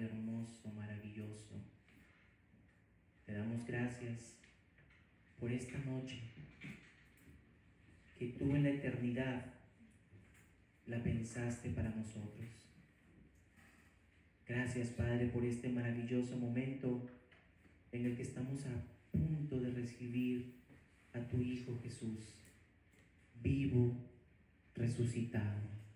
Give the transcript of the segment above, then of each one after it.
Padre hermoso, maravilloso, te damos gracias por esta noche que tú en la eternidad la pensaste para nosotros. Gracias, Padre, por este maravilloso momento en el que estamos a punto de recibir a tu Hijo Jesús, vivo, resucitado.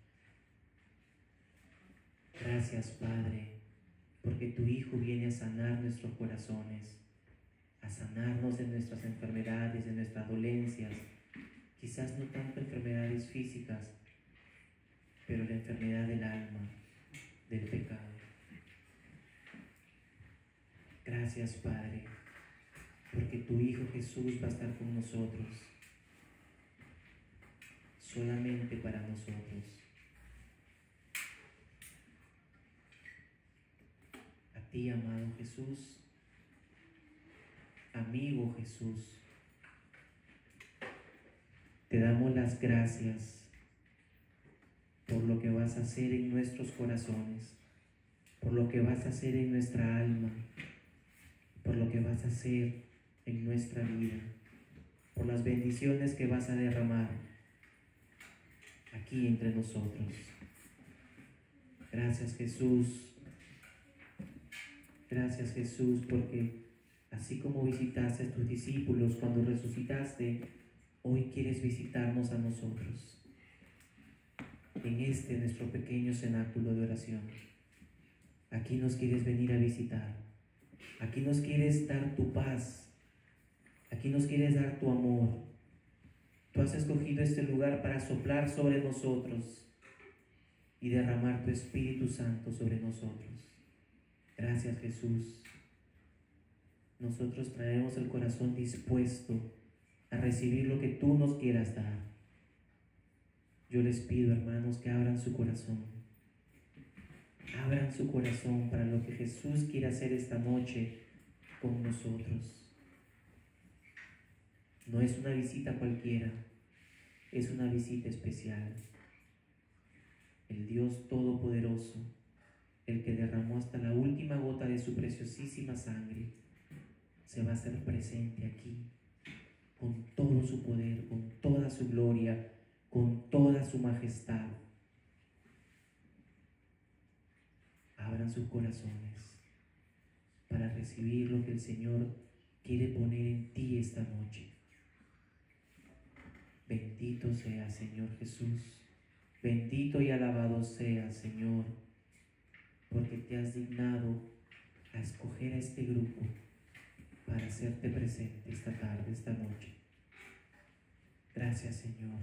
Gracias, Padre, porque tu Hijo viene a sanar nuestros corazones, a sanarnos de nuestras enfermedades, de nuestras dolencias, quizás no tanto enfermedades físicas, pero la enfermedad del alma, del pecado. Gracias, Padre, porque tu Hijo Jesús va a estar con nosotros, solamente para nosotros. A ti, amado Jesús, amigo Jesús, te damos las gracias por lo que vas a hacer en nuestros corazones, por lo que vas a hacer en nuestra alma, por lo que vas a hacer en nuestra vida, por las bendiciones que vas a derramar aquí entre nosotros. Gracias, Jesús. Gracias, Jesús, porque así como visitaste a tus discípulos cuando resucitaste, hoy quieres visitarnos a nosotros en este nuestro pequeño cenáculo de oración. Aquí nos quieres venir a visitar, aquí nos quieres dar tu paz, aquí nos quieres dar tu amor. Tú has escogido este lugar para soplar sobre nosotros y derramar tu Espíritu Santo sobre nosotros. Gracias, Jesús. Nosotros traemos el corazón dispuesto a recibir lo que tú nos quieras dar. Yo les pido, hermanos, que abran su corazón. Abran su corazón para lo que Jesús quiere hacer esta noche con nosotros. No es una visita cualquiera, es una visita especial. El Dios Todopoderoso, el que derramó hasta la última gota de su preciosísima sangre, se va a hacer presente aquí, con todo su poder, con toda su gloria, con toda su majestad. Abran sus corazones para recibir lo que el Señor quiere poner en ti esta noche. Bendito sea, Señor Jesús. Bendito y alabado sea, Señor, porque te has dignado a escoger a este grupo para hacerte presente esta tarde, esta noche. Gracias, Señor.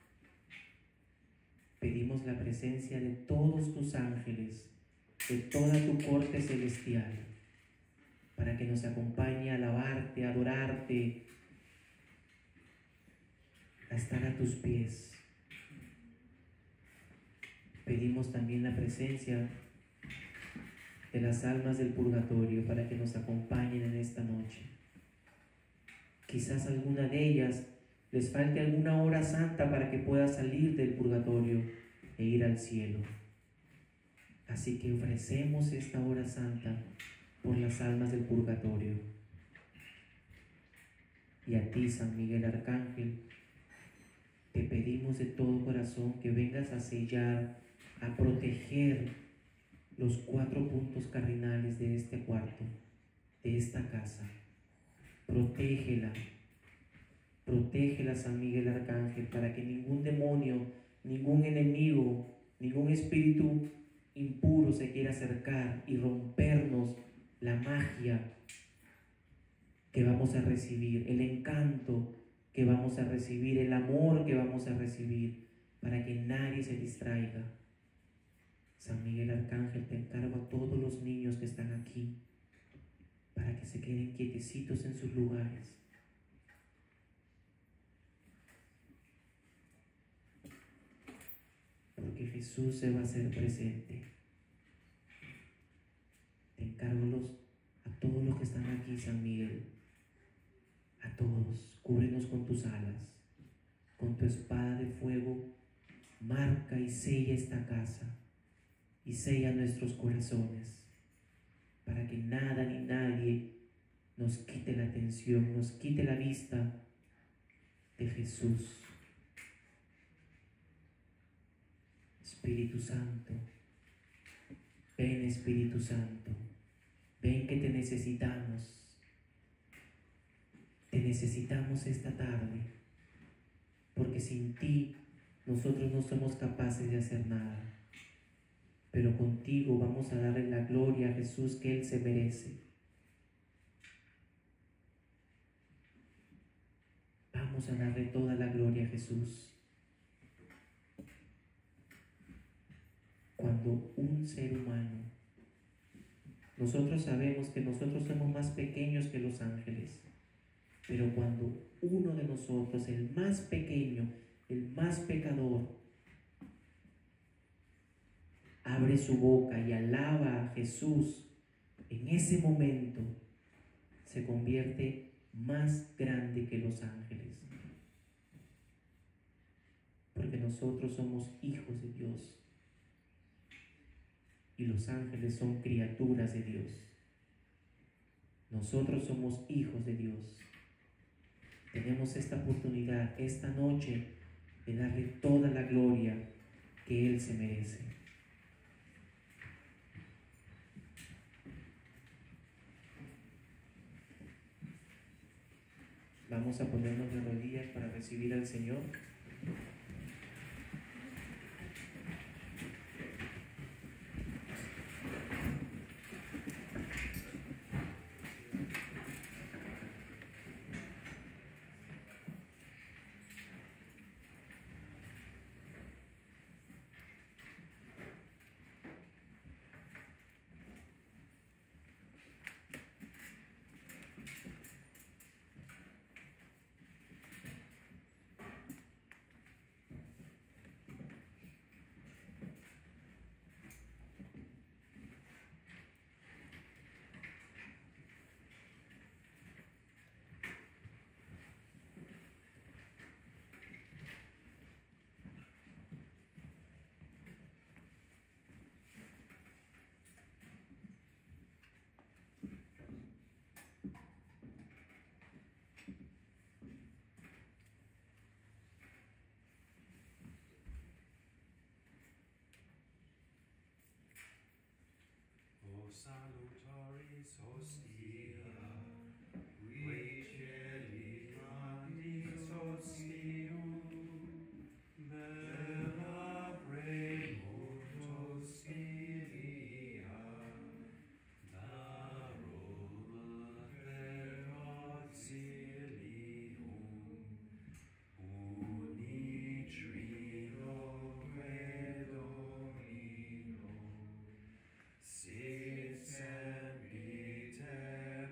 Pedimos la presencia de todos tus ángeles, de toda tu corte celestial, para que nos acompañe a alabarte, a adorarte, a estar a tus pies. Pedimos también la presencia de las almas del purgatorio para que nos acompañen en esta noche. Quizás alguna de ellas les falte alguna hora santa para que pueda salir del purgatorio e ir al cielo. Así que ofrecemos esta hora santa por las almas del purgatorio. Y a ti, San Miguel Arcángel, te pedimos de todo corazón que vengas a sellar, a proteger los 4 puntos cardinales de este cuarto, de esta casa. Protégela, protégela, San Miguel Arcángel, para que ningún demonio, ningún enemigo, ningún espíritu impuro se quiera acercar y rompernos la magia que vamos a recibir, el encanto que vamos a recibir, el amor que vamos a recibir, para que nadie se distraiga. San Miguel Arcángel, te encargo a todos los niños que están aquí, para que se queden quietecitos en sus lugares. Porque Jesús se va a hacer presente. Te encargo a todos los que están aquí, San Miguel, a todos, cúbrenos con tus alas, con tu espada de fuego, marca y sella esta casa, y sella nuestros corazones, para que nada ni nadie nos quite la atención, nos quite la vista de Jesús. Espíritu Santo, ven Espíritu Santo, ven que te necesitamos esta tarde, porque sin ti nosotros no somos capaces de hacer nada, pero contigo vamos a darle la gloria a Jesús que Él se merece. Vamos a darle toda la gloria a Jesús. Cuando un ser humano, nosotros sabemos que nosotros somos más pequeños que los ángeles, pero cuando uno de nosotros, el más pequeño, el más pecador, abre su boca y alaba a Jesús, en ese momento se convierte más grande que los ángeles, porque nosotros somos hijos de Dios y los ángeles son criaturas de Dios. Nosotros somos hijos de Dios. Tenemos esta oportunidad esta noche de darle toda la gloria que Él se merece. Vamos a ponernos de rodillas para recibir al Señor. Salutaris hostia, Racheli mandis hostium, bella premunt hostilia, aroma per auxilium, unitrino Sit sempiter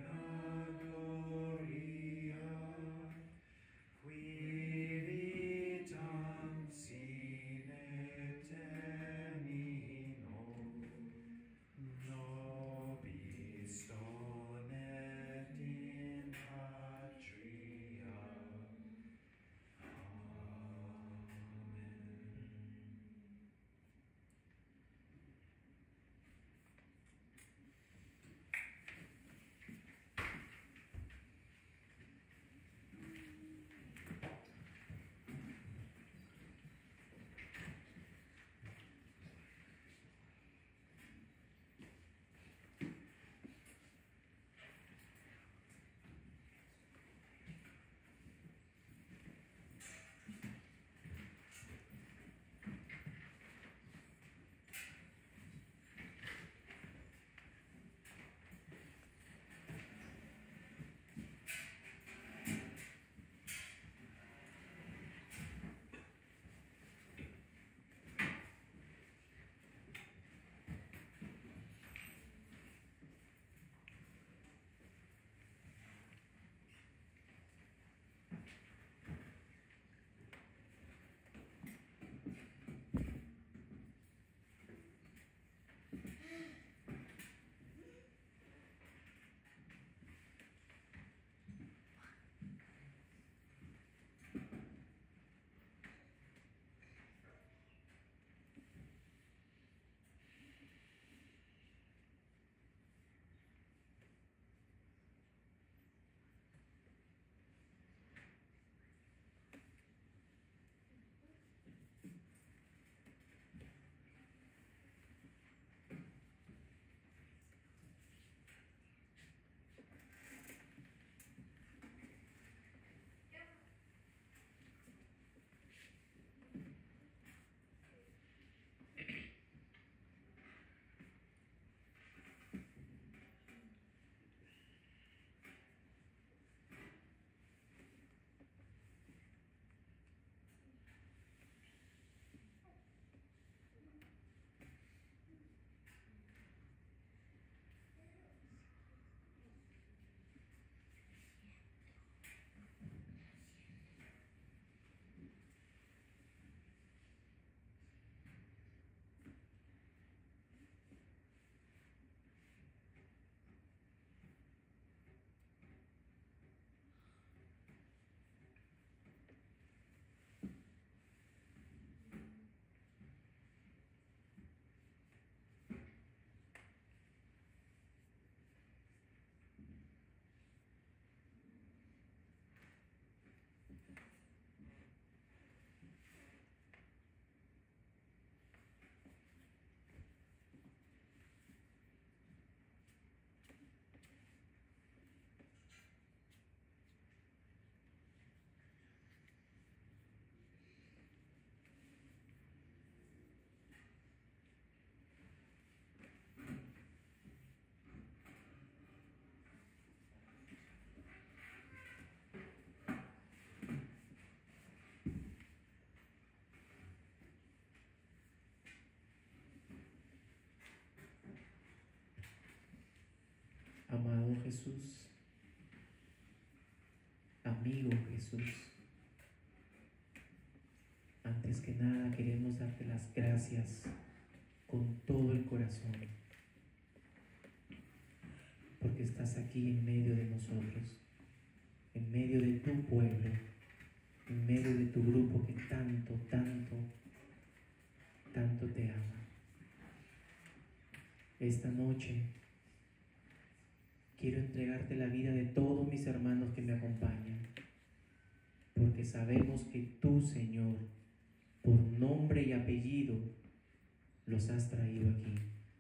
Amado Jesús, amigo Jesús, antes que nada queremos darte las gracias con todo el corazón, porque estás aquí en medio de nosotros, en medio de tu pueblo, en medio de tu grupo que tanto, tanto, tanto te ama. Esta noche quiero entregarte la vida de todos mis hermanos que me acompañan, porque sabemos que tú, Señor, por nombre y apellido, los has traído aquí.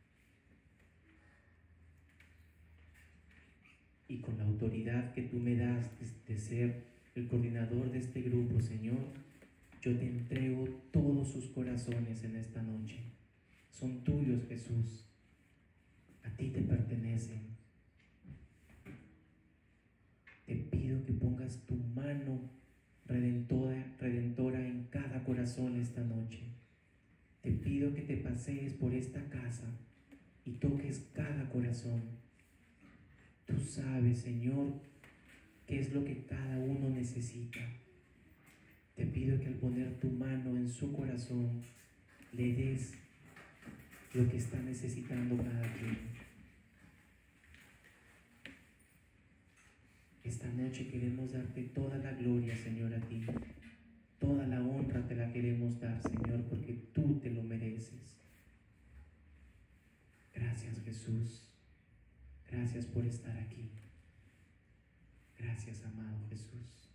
Y con la autoridad que tú me das de ser el coordinador de este grupo, Señor, yo te entrego todos sus corazones en esta noche. Son tuyos, Jesús. A ti te pertenecen. Te pido que pongas tu mano redentora en cada corazón esta noche. Te pido que te pasees por esta casa y toques cada corazón. Tú sabes, Señor, qué es lo que cada uno necesita. Te pido que al poner tu mano en su corazón, le des lo que está necesitando cada quien. Esta noche queremos darte toda la gloria, Señor, a ti. Toda la honra te la queremos dar, Señor, porque tú te lo mereces. Gracias, Jesús. Gracias por estar aquí. Gracias, amado Jesús.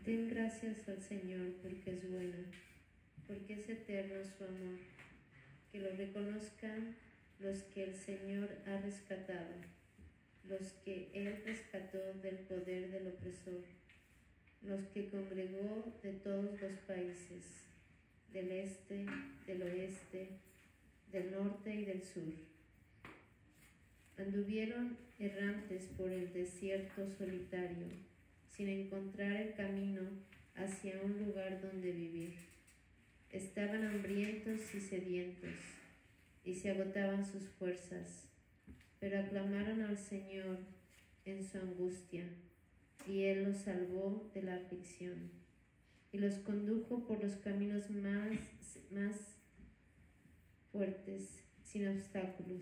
Den gracias al Señor porque es bueno, porque es eterno su amor. Que lo reconozcan los que el Señor ha rescatado, los que Él rescató del poder del opresor, los que congregó de todos los países, del este, del oeste, del norte y del sur. Anduvieron errantes por el desierto solitario, sin encontrar el camino hacia un lugar donde vivir. Estaban hambrientos y sedientos, y se agotaban sus fuerzas, pero aclamaron al Señor en su angustia, y Él los salvó de la aflicción, y los condujo por los caminos más fuertes, sin obstáculos,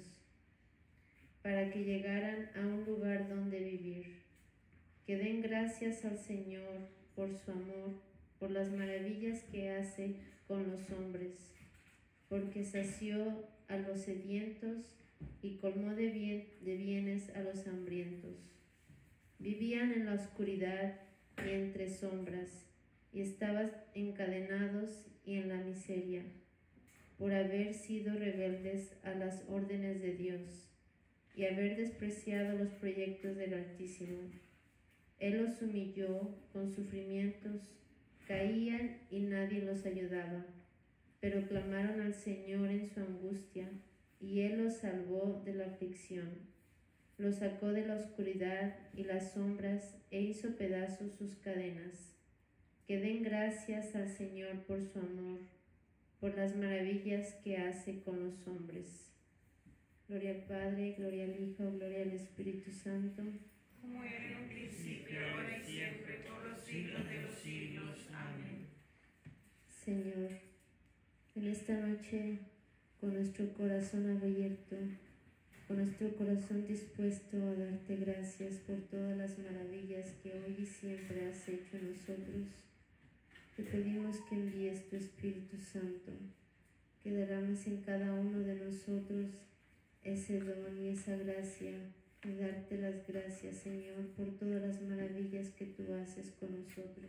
para que llegaran a un lugar donde vivir. Que den gracias al Señor por su amor, por las maravillas que hace con los hombres, porque sació a los sedientos y colmó de bienes a los hambrientos. Vivían en la oscuridad y entre sombras, y estaban encadenados y en la miseria, por haber sido rebeldes a las órdenes de Dios y haber despreciado los proyectos del Altísimo. Él los humilló con sufrimientos, caían y nadie los ayudaba, pero clamaron al Señor en su angustia, y Él los salvó de la aflicción. Los sacó de la oscuridad y las sombras e hizo pedazos sus cadenas. Que den gracias al Señor por su amor, por las maravillas que hace con los hombres. Gloria al Padre, gloria al Hijo, gloria al Espíritu Santo. Como era en un principio, ahora y siempre, por los siglos de los siglos. Amén. Señor, en esta noche, con nuestro corazón abierto, con nuestro corazón dispuesto a darte gracias por todas las maravillas que hoy y siempre has hecho en nosotros, te pedimos que envíes tu Espíritu Santo, que derrames en cada uno de nosotros ese don y esa gracia, y darte las gracias, Señor, por todas las maravillas que tú haces con nosotros.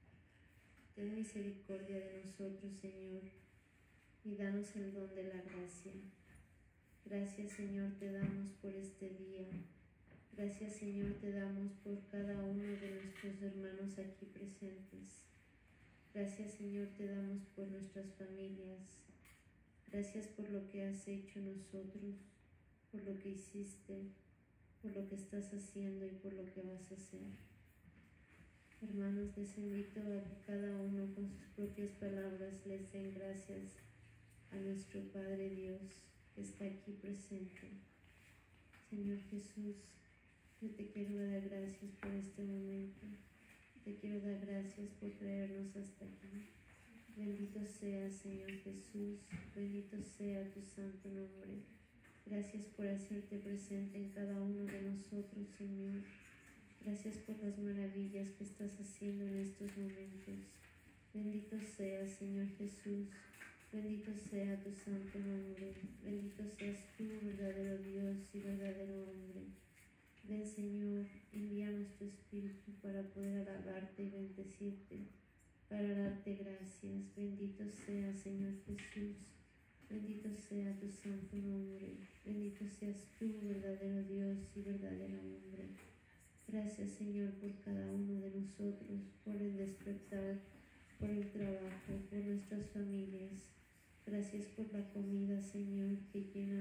Ten misericordia de nosotros, Señor, y danos el don de la gracia. Gracias, Señor, te damos por este día. Gracias, Señor, te damos por cada uno de nuestros hermanos aquí presentes. Gracias, Señor, te damos por nuestras familias. Gracias por lo que has hecho en nosotros, por lo que hiciste, por lo que estás haciendo y por lo que vas a hacer. Hermanos, les invito a que cada uno con sus propias palabras les den gracias a nuestro Padre Dios que está aquí presente. Señor Jesús, yo te quiero dar gracias por este momento. Te quiero dar gracias por traernos hasta aquí. Bendito sea, Señor Jesús, bendito sea tu santo nombre. Gracias por hacerte presente en cada uno de nosotros, Señor. Gracias por las maravillas que estás haciendo en estos momentos. Bendito sea, Señor Jesús. Bendito sea tu santo nombre. Bendito seas tú, verdadero Dios y verdadero hombre. Ven, Señor, envíanos tu Espíritu para poder alabarte y bendecirte, para darte gracias. Bendito sea, Señor Jesús. Bendito sea tu santo nombre. Bendito seas tú, verdadero Dios y verdadero hombre. Gracias, Señor, por cada uno de nosotros, por el despertar, por el trabajo, por nuestras familias. Gracias por la comida, Señor, que llena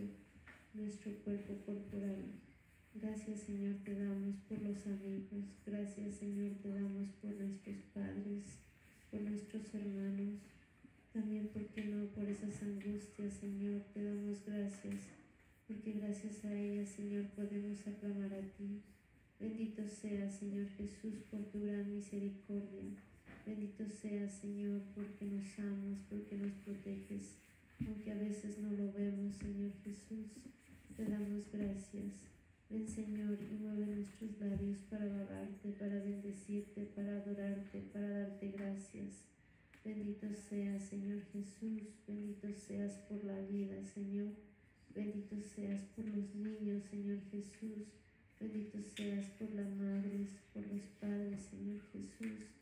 nuestro cuerpo corporal. Gracias, Señor, te damos por los amigos. Gracias, Señor, te damos por nuestros padres, por nuestros hermanos. También, ¿por qué no?, por esas angustias, Señor, te damos gracias, porque gracias a ellas, Señor, podemos aclamar a ti. Bendito sea, Señor Jesús, por tu gran misericordia. Bendito sea, Señor, porque nos amas, porque nos proteges, aunque a veces no lo vemos, Señor Jesús. Te damos gracias. Ven, Señor, y mueve nuestros labios para alabarte, para bendecirte, para adorarte, para darte gracias. Bendito seas, Señor Jesús, bendito seas por la vida, Señor. Bendito seas por los niños, Señor Jesús. Bendito seas por las madres, por los padres, Señor Jesús.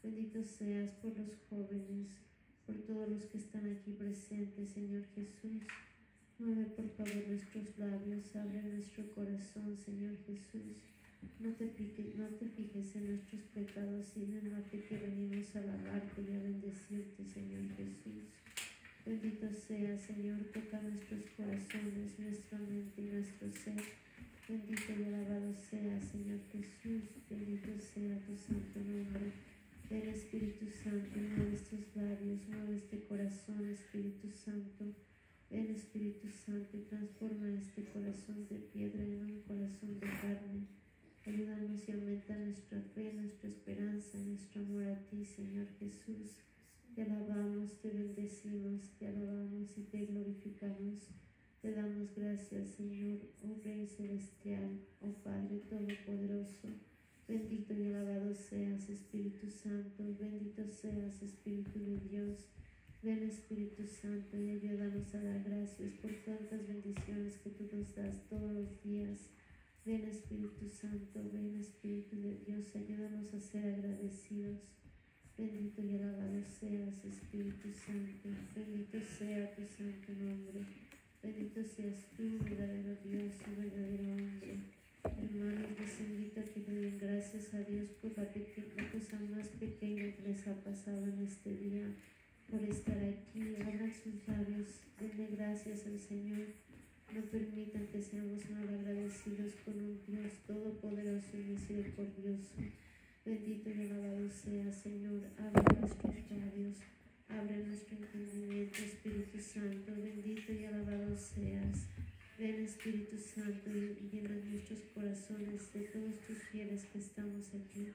Bendito seas por los jóvenes, por todos los que están aquí presentes, Señor Jesús. Mueve por favor nuestros labios, abre nuestro corazón, Señor Jesús. No te fijes en nuestros pecados, sino en la que venimos a alabarte y a bendecirte, Señor Jesús. Bendito sea, Señor, toca nuestros corazones, nuestra mente y nuestro ser. Bendito y alabado sea, Señor Jesús. Bendito sea tu santo nombre. Ven, Espíritu Santo, mueve estos labios, mueve este corazón, Espíritu Santo. Ven, Espíritu Santo, y transforma este corazón de piedra en un corazón de carne. Ayúdanos y aumenta nuestra fe, nuestra esperanza, nuestro amor a ti, Señor Jesús. Te alabamos, te bendecimos, te alabamos y te glorificamos. Te damos gracias, Señor, oh Rey Celestial, oh Padre Todopoderoso. Bendito y alabado seas, Espíritu Santo, bendito seas, Espíritu de Dios. Ven, Espíritu Santo, y ayúdanos a dar gracias por tantas bendiciones que tú nos das todos los días. Ven, Espíritu Santo, ven, Espíritu de Dios, ayúdanos a ser agradecidos. Bendito y alabado seas, Espíritu Santo, bendito sea tu santo nombre. Bendito seas tú, verdadero Dios y verdadero hombre. Hermanos, les invito a que le den gracias a Dios por la cosa más pequeña que les ha pasado en este día, por estar aquí. Abran sus labios, denle gracias al Señor. No permitan que seamos mal agradecidos con un Dios todopoderoso y misericordioso. Bendito y alabado sea, Señor. Abre nuestros labios, abre nuestro entendimiento, Espíritu Santo. Bendito y alabado seas. Ven, Espíritu Santo, y llena nuestros corazones de todos tus fieles que estamos aquí.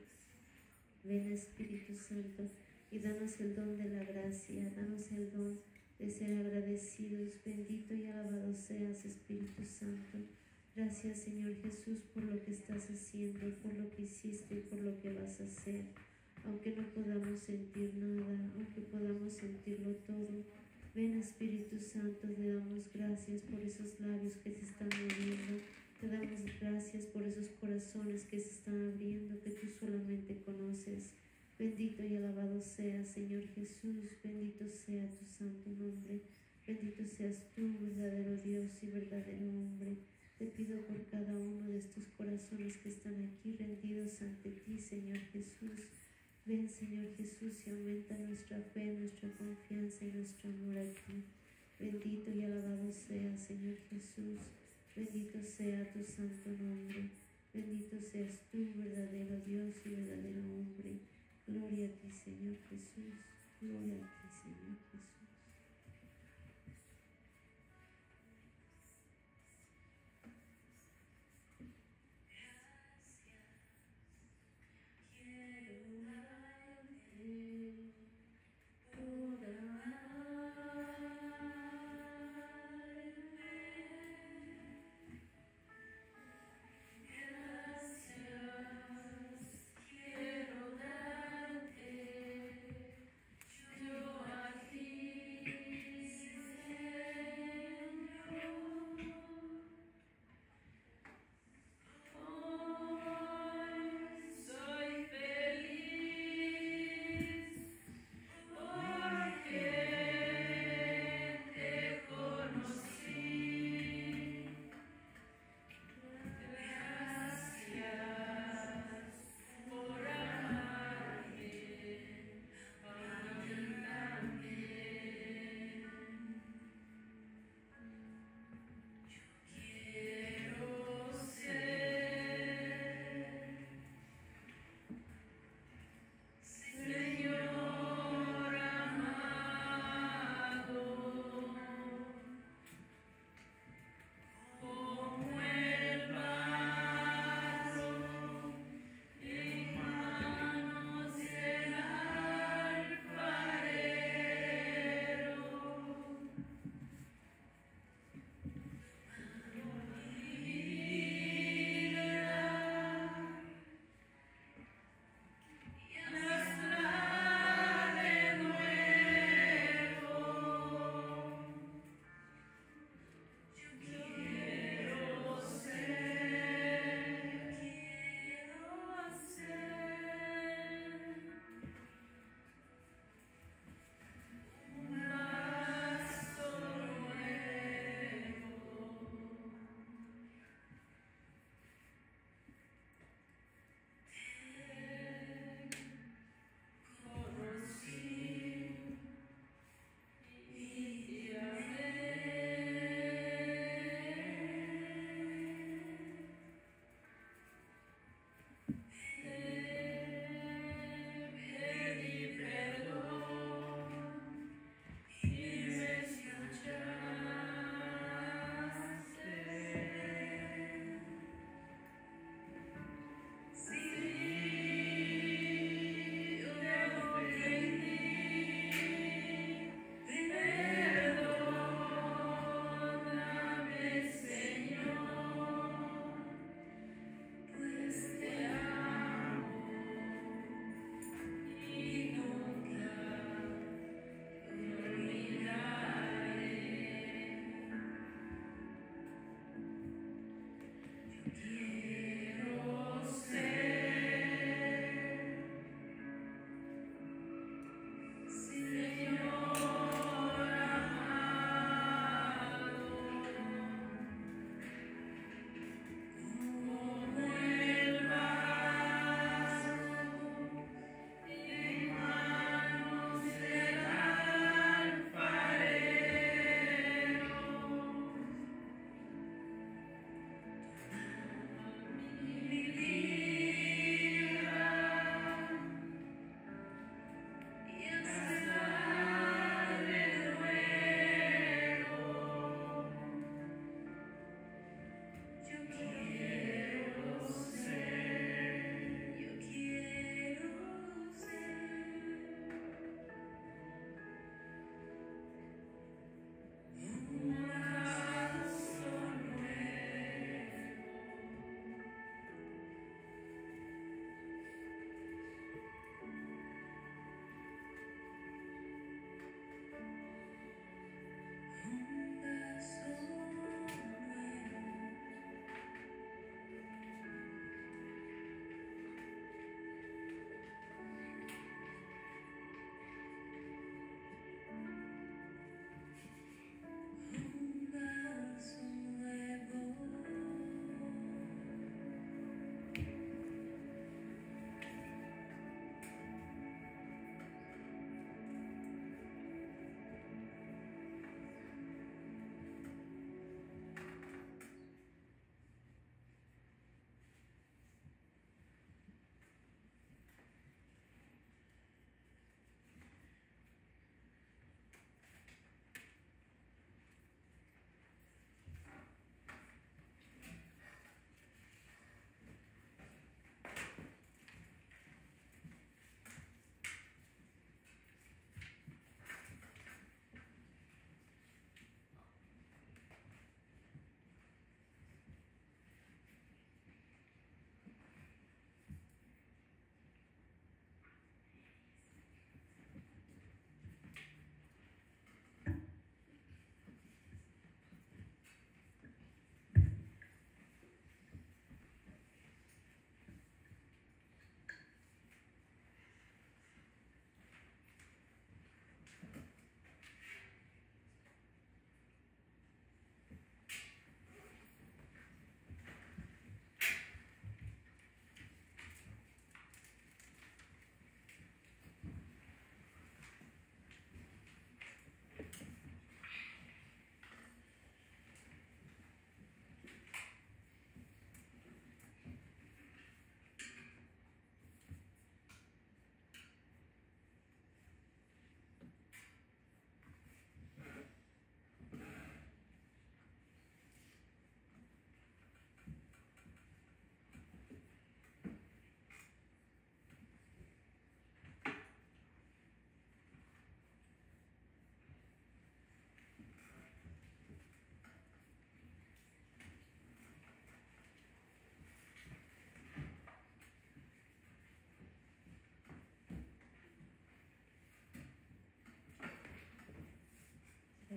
Ven, Espíritu Santo, y danos el don de la gracia, danos el don de ser agradecidos. Bendito y alabado seas, Espíritu Santo. Gracias, Señor Jesús, por lo que estás haciendo, por lo que hiciste y por lo que vas a hacer. Aunque no podamos sentir nada, aunque podamos sentirlo todo, ven, Espíritu Santo, te damos gracias por esos labios que se están moviendo. Te damos gracias por esos corazones que se están abriendo, que tú solamente conoces. Bendito y alabado sea, Señor Jesús, bendito sea tu santo nombre. Bendito seas tú, verdadero Dios y verdadero hombre. Te pido por cada uno de estos corazones que están aquí rendidos ante ti, Señor Jesús. Ven, Señor Jesús, y aumenta nuestra fe, nuestra confianza y nuestro amor a ti. Bendito y alabado sea, Señor Jesús. Bendito sea tu santo nombre. Bendito seas tú, verdadero Dios y verdadero hombre. Gloria a ti, Señor Jesús. Gloria a ti, Señor Jesús. Quiero darte, yo a ti.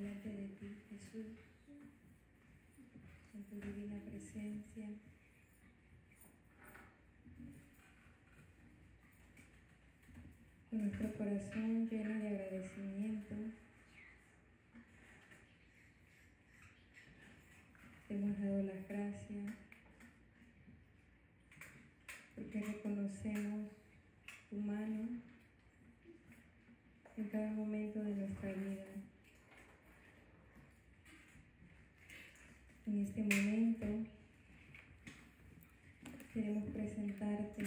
delante de ti, Jesús, en tu divina presencia. Con nuestro corazón lleno de agradecimiento, te hemos dado las gracias porque reconocemos tu mano en cada momento de nuestra vida. En este momento queremos presentarte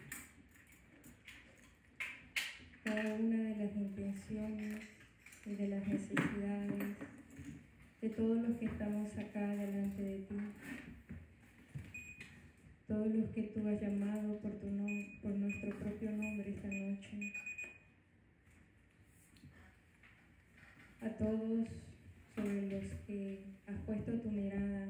cada una de las intenciones y de las necesidades de todos los que estamos acá delante de ti, todos los que tú has llamado por nuestro propio nombre esta noche, a todos sobre los que has puesto tu mirada,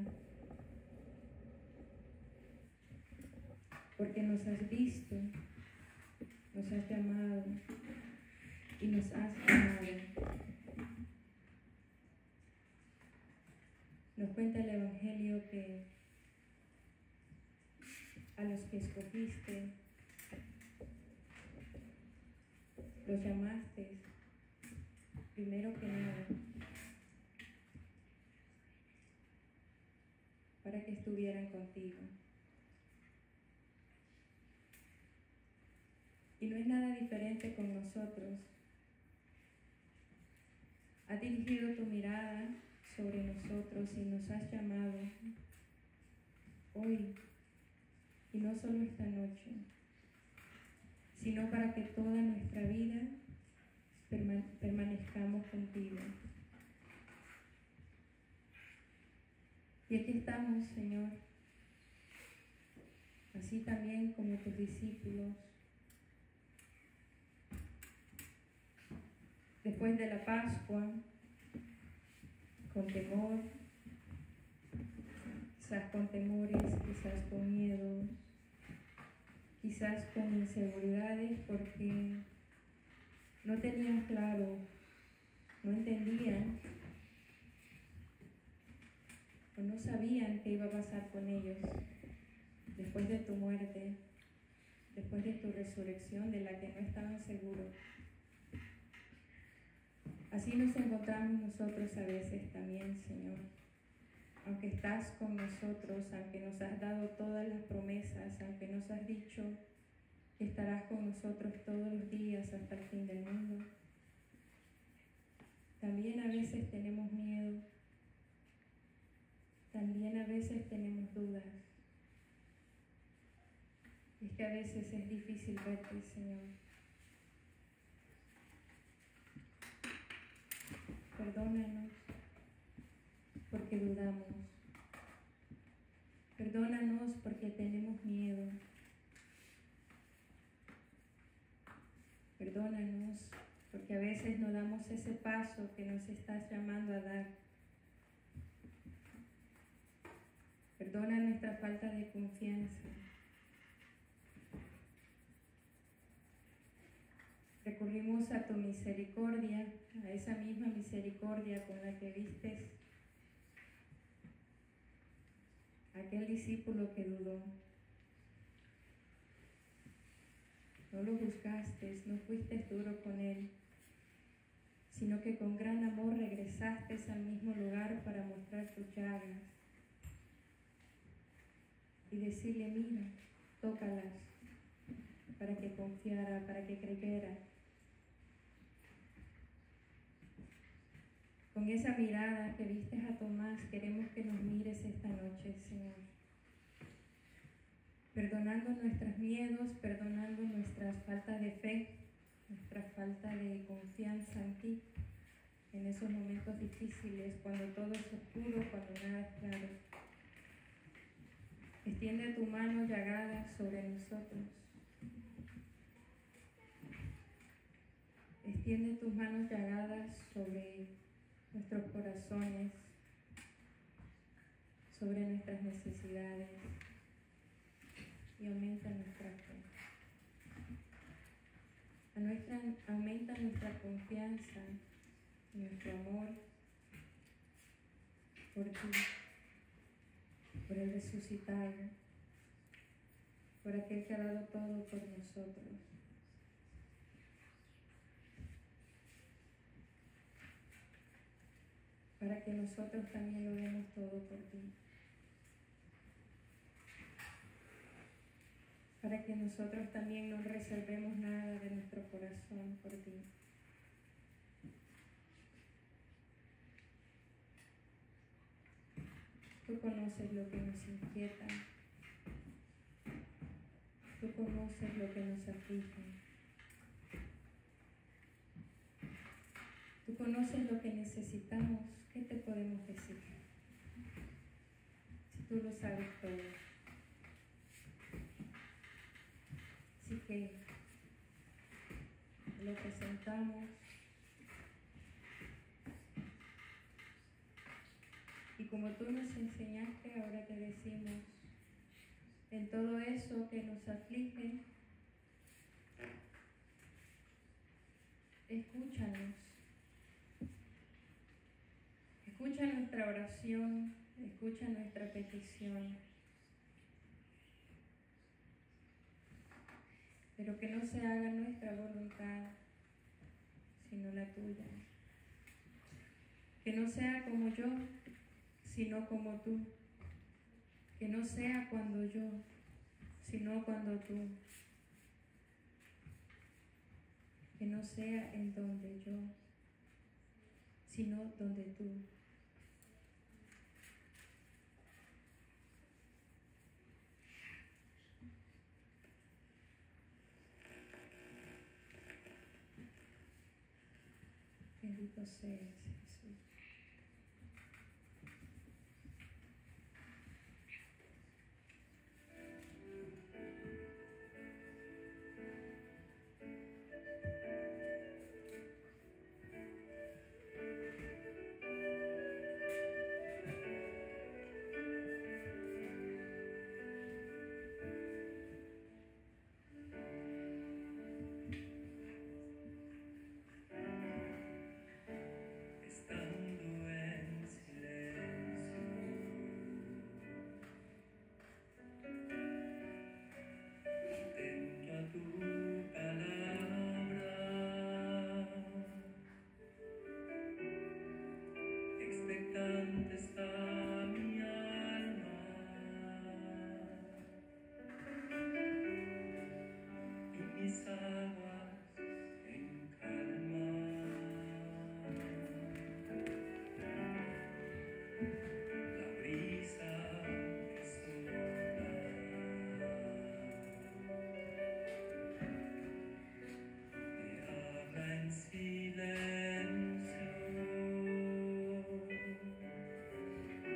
porque nos has visto, nos has llamado y nos has amado. Nos cuenta el Evangelio que a los que escogiste, los llamaste primero que nada para que estuvieran contigo. Y no es nada diferente con nosotros. Has dirigido tu mirada sobre nosotros y nos has llamado hoy, y no solo esta noche, sino para que toda nuestra vida permanezcamos contigo. Y aquí estamos, Señor, así también como tus discípulos, después de la Pascua, con temor, quizás con temores, quizás con miedo, quizás con inseguridades, porque no tenían claro, no entendían o no sabían qué iba a pasar con ellos después de tu muerte, después de tu resurrección, de la que no estaban seguros. Así nos encontramos nosotros a veces también, Señor. Aunque estás con nosotros, aunque nos has dado todas las promesas, aunque nos has dicho que estarás con nosotros todos los días hasta el fin del mundo, también a veces tenemos miedo, también a veces tenemos dudas. Es que a veces es difícil verte, Señor. Perdónanos porque dudamos. Perdónanos porque tenemos miedo. Perdónanos porque a veces no damos ese paso que nos estás llamando a dar. Perdona nuestra falta de confianza. Recurrimos a tu misericordia, a esa misma misericordia con la que vistes a aquel discípulo que dudó. No lo juzgaste, no fuiste duro con él, sino que con gran amor regresaste al mismo lugar para mostrar tus llagas y decirle: mira, tócalas, para que confiara, para que creyera. Con esa mirada que viste a Tomás, queremos que nos mires esta noche, Señor. Perdonando nuestros miedos, perdonando nuestras faltas de fe, nuestra falta de confianza en ti, en esos momentos difíciles, cuando todo es oscuro, cuando nada es claro. Extiende tu mano llagada sobre nosotros. Extiende tus manos llagadas sobre nuestros corazones, sobre nuestras necesidades, y aumenta nuestra fe. Aumenta nuestra confianza, nuestro amor por ti, por el resucitado, por aquel que ha dado todo por nosotros. Para que nosotros también lo demos todo por ti. Para que nosotros también no reservemos nada de nuestro corazón por ti. Tú conoces lo que nos inquieta. Tú conoces lo que nos aflige. Tú conoces lo que necesitamos. ¿Qué te podemos decir? Si tú lo sabes todo. Así que lo presentamos y como tú nos enseñaste, ahora te decimos, en todo eso que nos aflige, escúchanos. Escucha nuestra oración, escucha nuestra petición, pero que no se haga nuestra voluntad, sino la tuya. Que no sea como yo, sino como tú. Que no sea cuando yo, sino cuando tú. Que no sea en donde yo, sino donde tú. Bendito seas, Jesús. Estando en silencio, atento a tu palabra, expectante está mi alma, y mis aguas en calma. La brisa que sopla me habla en silencio.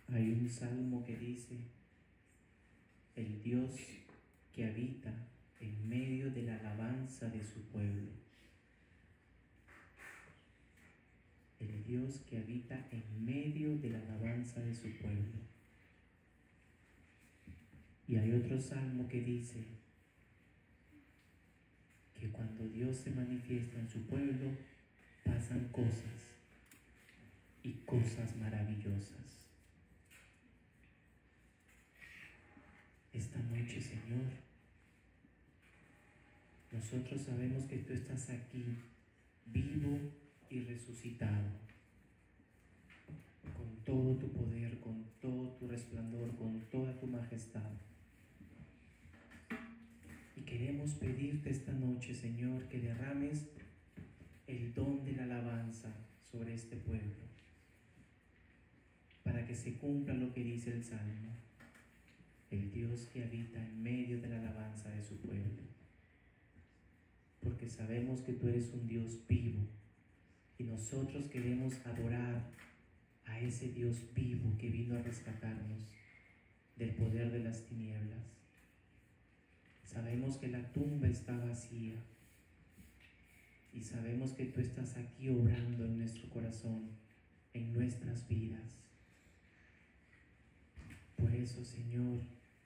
Hay un salmo que dice, el Dios que habita en medio de la alabanza de su pueblo. El Dios que habita en medio de la alabanza de su pueblo. Y hay otro salmo que dice que cuando Dios se manifiesta en su pueblo, pasan cosas y cosas maravillosas. Esta noche, Señor, nosotros sabemos que tú estás aquí, vivo y resucitado, con todo tu poder, con todo tu resplandor, con toda tu majestad. Y queremos pedirte esta noche, Señor, que derrames el don de la alabanza sobre este pueblo, para que se cumpla lo que dice el Salmo, el Dios que habita en medio de la alabanza de su pueblo. Porque sabemos que tú eres un Dios vivo y nosotros queremos adorar a ese Dios vivo que vino a rescatarnos del poder de las tinieblas. Sabemos que la tumba está vacía y sabemos que tú estás aquí obrando en nuestro corazón, en nuestras vidas. Por eso, Señor,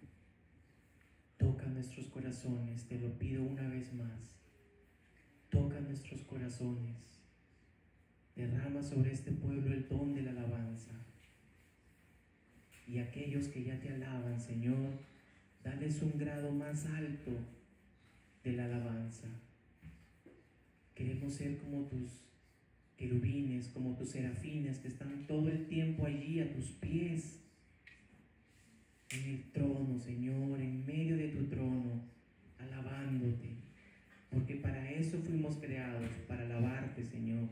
toca nuestros corazones, te lo pido una vez más. Toca nuestros corazones, derrama sobre este pueblo el don de la alabanza. Y aquellos que ya te alaban, Señor, dales un grado más alto de la alabanza. Queremos ser como tus querubines, como tus serafines que están todo el tiempo allí a tus pies, en el trono, Señor, en medio de tu trono, alabándote. Porque para eso fuimos creados, para alabarte, Señor,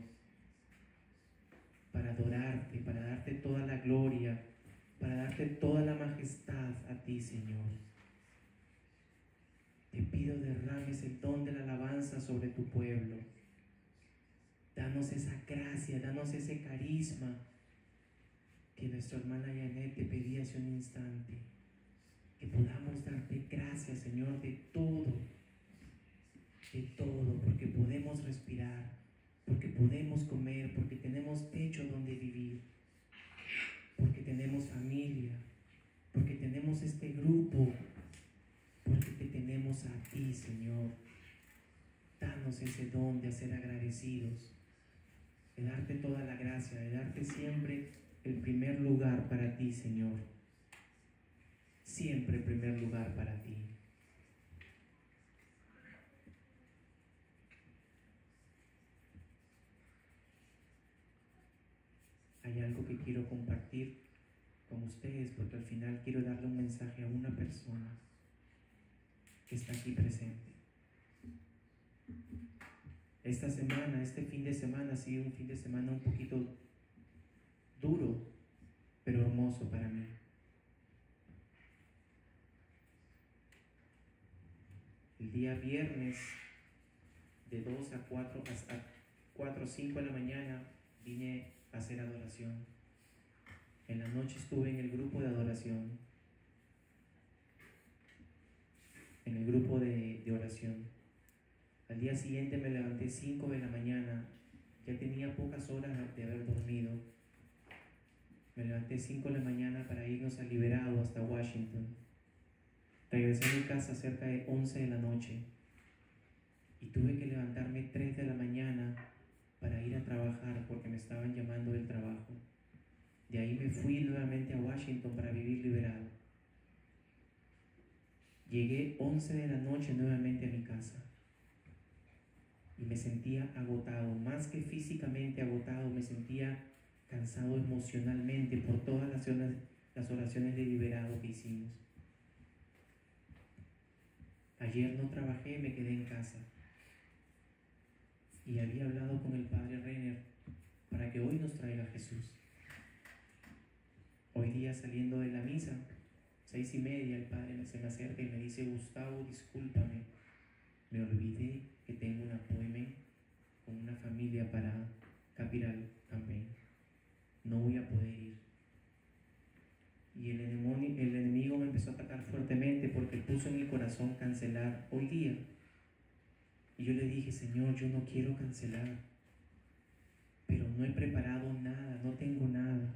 para adorarte, para darte toda la gloria, para darte toda la majestad a ti, Señor. Te pido derrames el don de la alabanza sobre tu pueblo. Danos esa gracia, danos ese carisma que nuestra hermana Janet te pedía hace un instante. Que podamos darte gracias, Señor, de todo, porque podemos respirar, porque podemos comer, porque tenemos techo donde vivir, porque tenemos familia, porque tenemos este grupo, porque te tenemos a ti, Señor. Danos ese don de ser agradecidos, de darte toda la gracia, de darte siempre el primer lugar para ti, Señor. Siempre el primer lugar para ti. Hay algo que quiero compartir con ustedes porque al final quiero darle un mensaje a una persona que está aquí presente. Esta semana, este fin de semana ha sido un fin de semana un poquito duro, pero hermoso para mí. El día viernes de 2 a 4 hasta 4 o 5 de la mañana vine a hacer adoración. En la noche estuve en el grupo de adoración, en el grupo de oración. Al día siguiente me levanté 5 de la mañana, ya tenía pocas horas de haber dormido. Me levanté 5 de la mañana para irnos a Liberado hasta Washington. Regresé a mi casa cerca de 11 de la noche y tuve que levantarme 3 de la mañana para ir a trabajar porque me estaban llamando del trabajo. De ahí me fui nuevamente a Washington para vivir liberado. Llegué 11 de la noche nuevamente a mi casa y me sentía agotado, más que físicamente agotado, me sentía cansado emocionalmente por todas las oraciones de liberado que hicimos. Ayer no trabajé, me quedé en casa y había hablado con el padre Renner para que hoy nos traiga a Jesús. Hoy día saliendo de la misa, 6:30, el padre se me acerca y me dice: Gustavo, discúlpame, me olvidé que tengo un appointment con una familia para Capital Campaign, no voy a poder ir. corazón cancelar hoy día. Y yo le dije, Señor, yo no quiero cancelar, pero no he preparado nada, no tengo nada.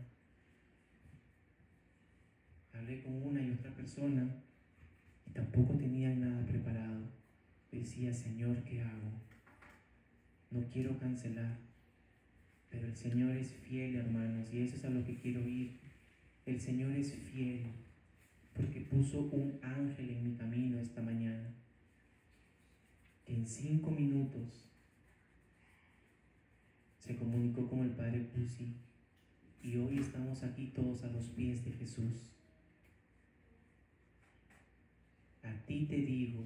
Hablé con una y otra persona y tampoco tenían nada preparado. Decía, Señor, ¿qué hago? No quiero cancelar, pero el Señor es fiel, hermanos, y eso es a lo que quiero ir. El Señor es fiel porque puso un ángel en mi camino esta mañana, que en 5 minutos se comunicó con el Padre Pusi, y hoy estamos aquí todos a los pies de Jesús. A ti te digo,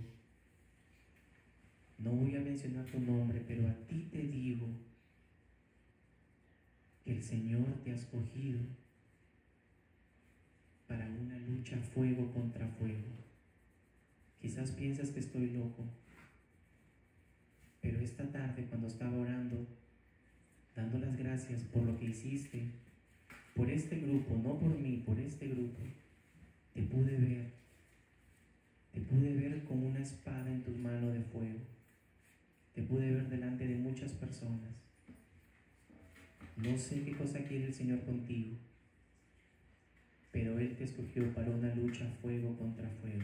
no voy a mencionar tu nombre, pero a ti te digo que el Señor te ha escogido para una lucha fuego contra fuego. Quizás piensas que estoy loco, pero esta tarde cuando estaba orando, dando las gracias por lo que hiciste, por este grupo, no por mí, por este grupo, te pude ver con una espada en tus manos de fuego, te pude ver delante de muchas personas. No sé qué cosa quiere el Señor contigo, pero Él te escogió para una lucha fuego contra fuego.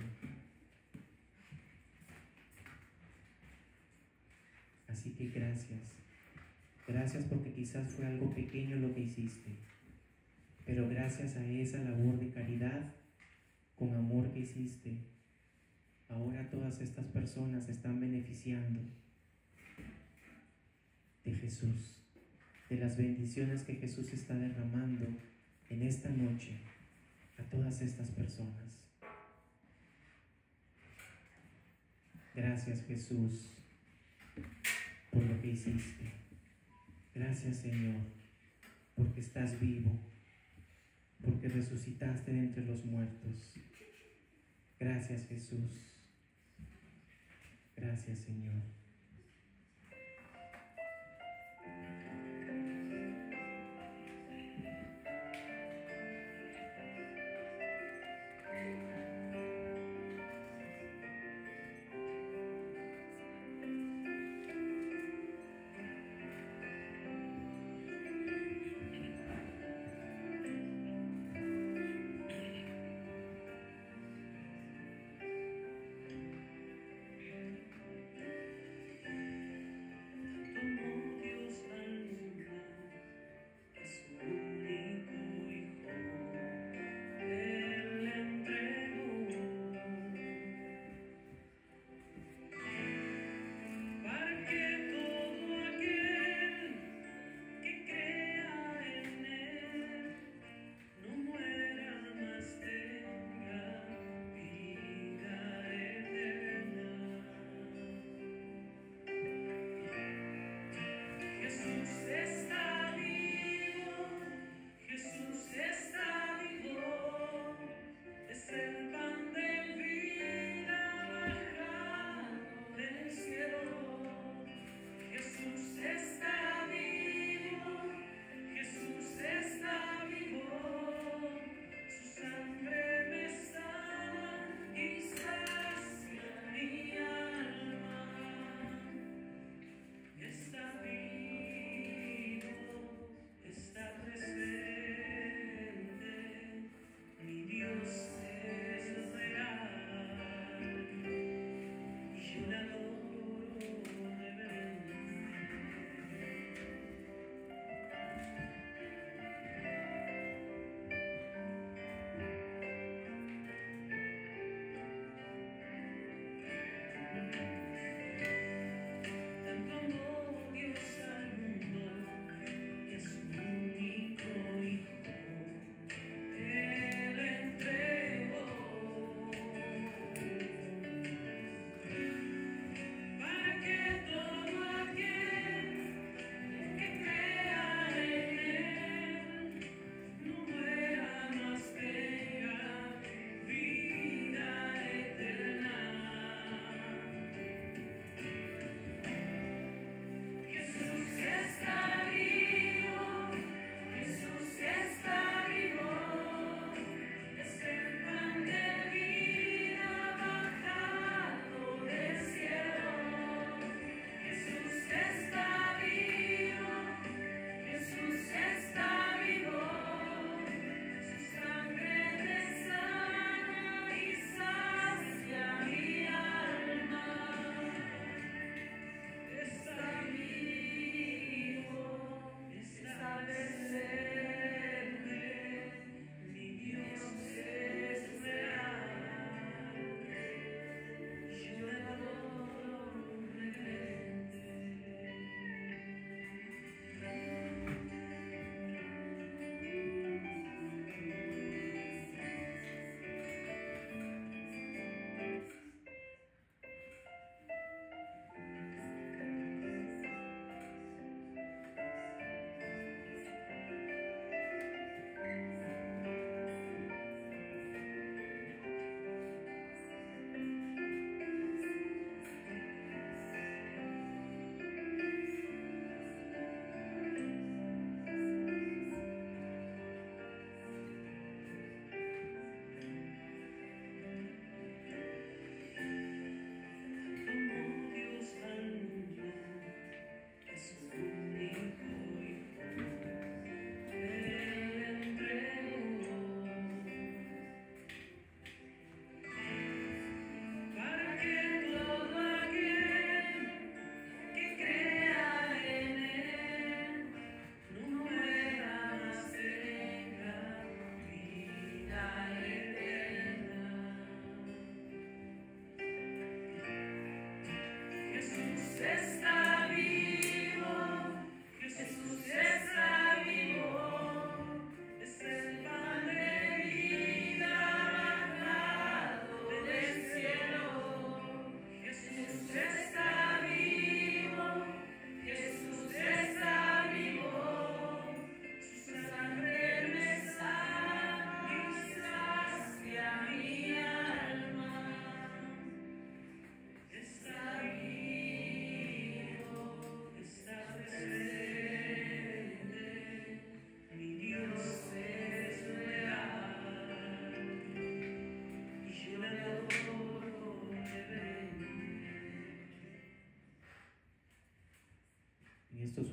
Así que gracias porque quizás fue algo pequeño lo que hiciste, pero gracias a esa labor de caridad, con amor que hiciste, ahora todas estas personas se están beneficiando de Jesús, de las bendiciones que Jesús está derramando en esta noche a todas estas personas. Gracias, Jesús, por lo que hiciste. Gracias, Señor, porque estás vivo, porque resucitaste de entre los muertos. Gracias, Jesús. Gracias, Señor.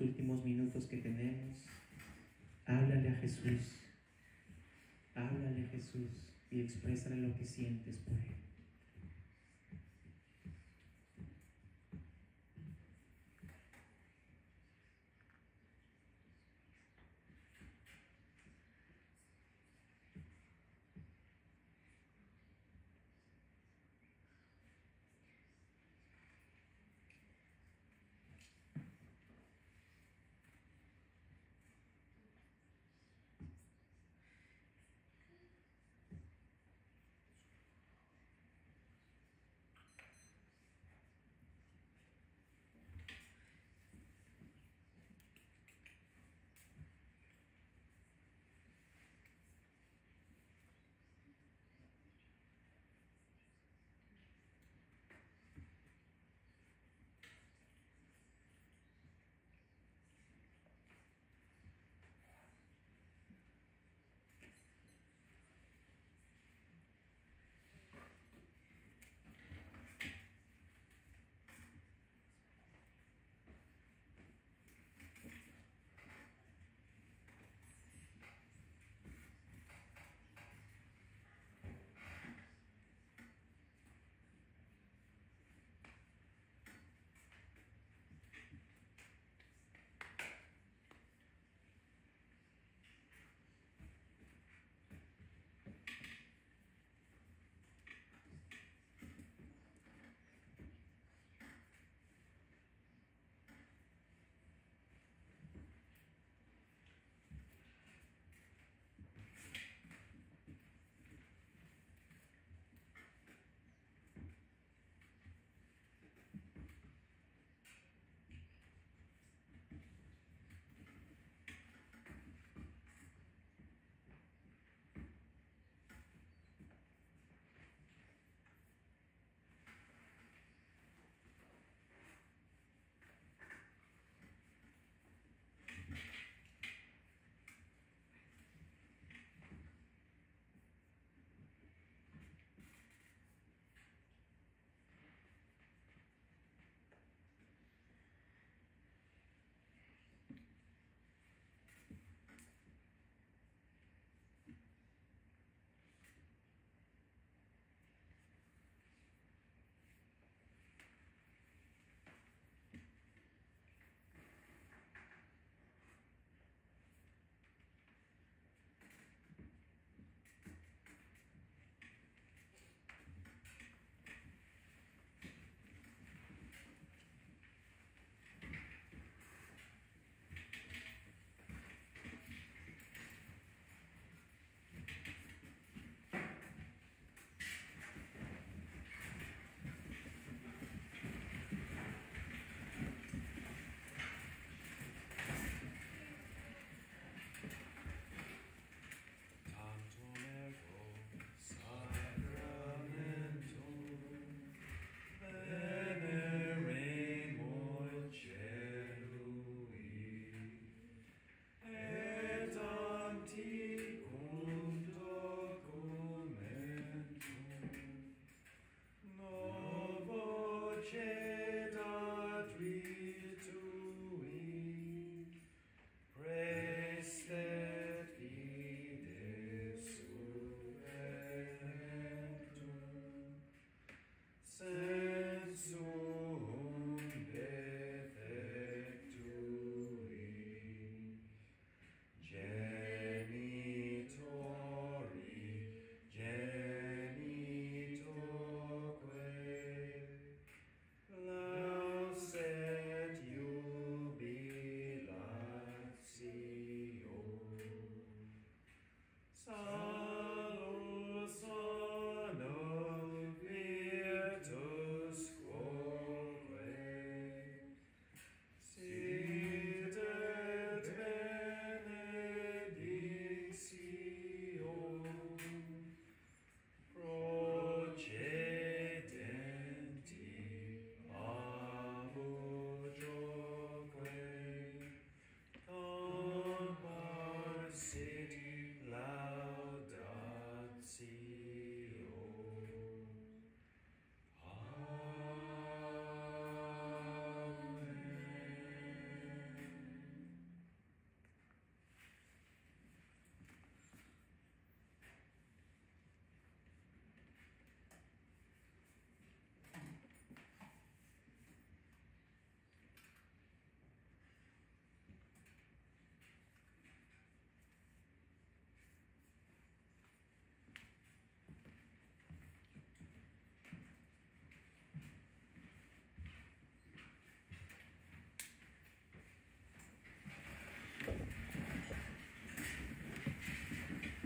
últimos minutos que tenemos, háblale a Jesús. Háblale a Jesús y exprésale lo que sientes por Él.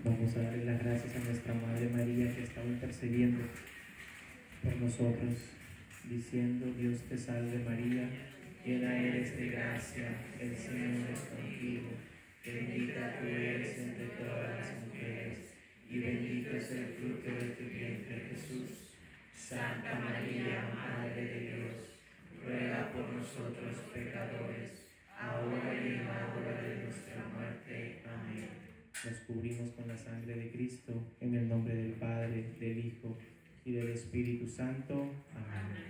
Vamos a darle las gracias a nuestra Madre María que está intercediendo por nosotros, diciendo: Dios te salve María, llena eres de gracia, el Señor es contigo, bendita tú eres entre todas las mujeres, y bendito es el fruto de tu vientre Jesús. Santa María, Madre de Dios, ruega por nosotros pecadores, ahora y en la hora de nuestra muerte. Amén. Nos cubrimos con la sangre de Cristo, en el nombre del Padre, del Hijo y del Espíritu Santo. Amén.